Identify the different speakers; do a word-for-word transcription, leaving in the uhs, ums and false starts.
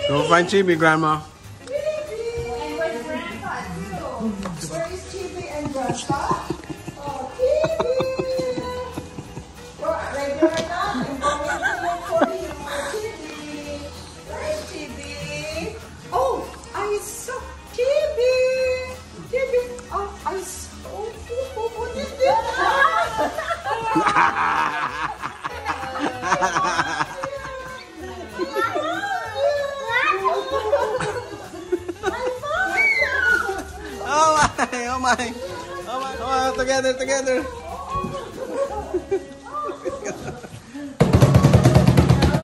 Speaker 1: Go find Chibi, Grandma.
Speaker 2: And where's Grandpa too? Where is Chibi and Grandpa? Oh, Chibi! Well, right there now. I'm going to look for you, Chibi. Where is Chibi? Oh, I saw Chibi. Chibi. Oh, I saw. Oh, what is this?
Speaker 1: Oh my, oh my, oh my, oh my, together, together.